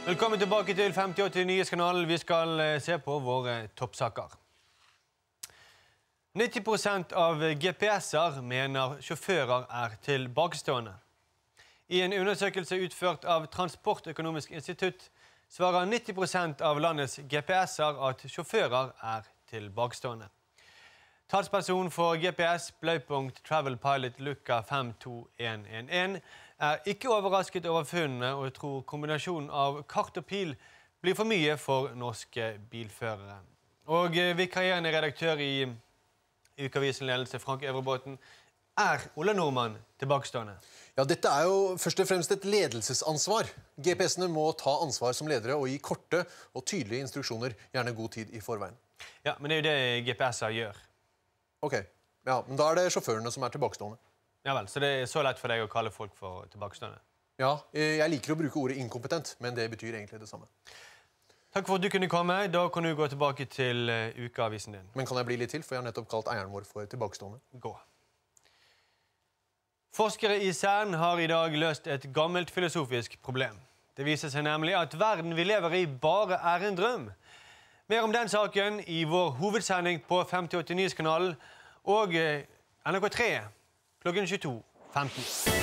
Velkommen tilbake til 58 Nyhetskanalen. Vi skal se på våre toppsaker. 90% av GPS-er mener sjåfører er tilbakestående. I en undersøkelse utført av Transportøkonomisk institutt svarer 90% av landets GPS-er at sjåfører er tilbakestående. Talsperson for GPS, Blaupunkt Travel Pilot Luca 52111, er ikke overrasket over funnene og tror kombinasjonen av kart og pil blir for mye for norske bilførere. Og vikarierende redaktør i Ukeavisen Ledelse, Frank Øvrebåten, er Ola Nordmann tilbakestående? Ja, dette er jo først og fremst et ledelsesansvar. GPS-ene må ta ansvar som ledere og gi korte og tydelige instruksjoner, gjerne god tid i forveien. Ja, men det er jo det GPS-er gjør. Ok, ja, men da er det sjåførene som er tilbakestående. Ja vel, så det er så lett for deg å kalle folk for tilbakestående? Ja, jeg liker å bruke ordet inkompetent, men det betyr egentlig det samme. Takk for at du kunne komme. Da kan du gå tilbake til ukeavisen din. Men kan jeg bli litt til, for jeg har nettopp kalt eieren vår for tilbakestående. Gå. Forskere i CERN har i dag løst et gammelt filosofisk problem. Det viser seg nemlig at verden vi lever i bare er en drøm. Mer om den saken i vår hovedsending på 58 Nyhetskanalen og NRK3 klokken 22:15.